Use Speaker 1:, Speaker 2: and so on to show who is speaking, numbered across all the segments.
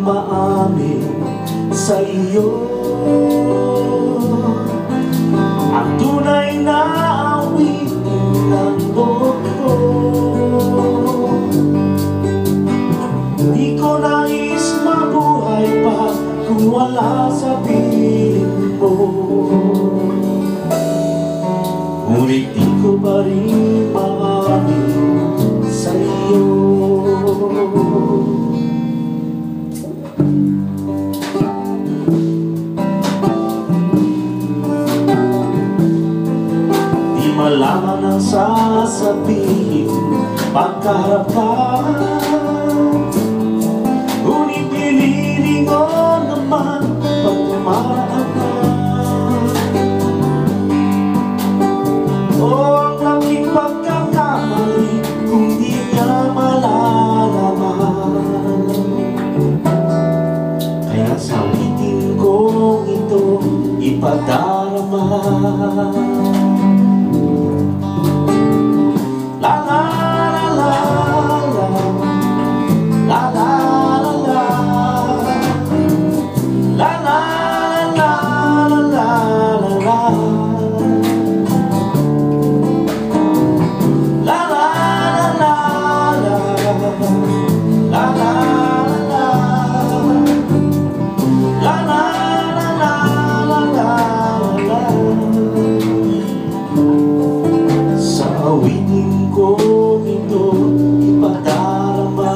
Speaker 1: maamin sa iyo ang tunay na awitin ng buhok ko. Di ko nais mabuhay pa kung wala sa piling mo. Ngunit di ko pa rin maamin sa iyo. Di malaman ang sasabihin pagkaharap ka, ngunit ililingon naman pag tumaan ka. O ang laking pagkakamali kung di niya malalaman. Kaya sa awitin kong ito ipadarama. La la la la la, la la la la, la la la la la la. Awitin ko ito ipadarama.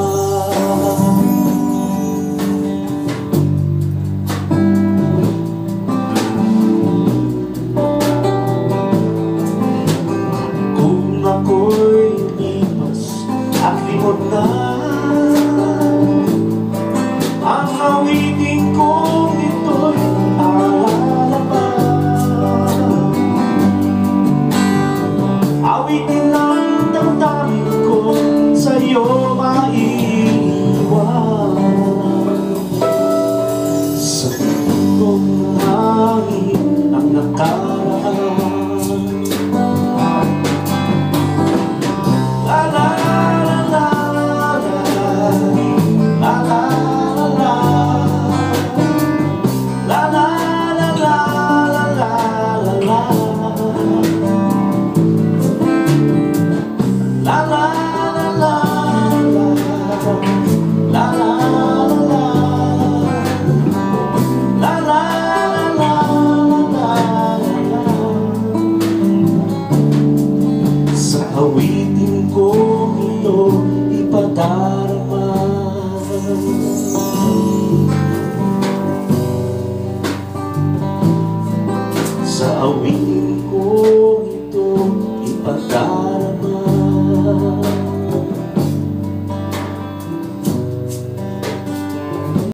Speaker 1: Kung ako'y lipas at limot na, ang awitin ko ito'y alala pa. Awitin ang damdamin ko sa'yo maiiwan. Sa tugtog ng hangin ang nakaraan. La la la la la, la la la la, la la la la la la. La la la la la, la la la, la la la la. Sa awitin ko ito ipadarama. Sa awitin ko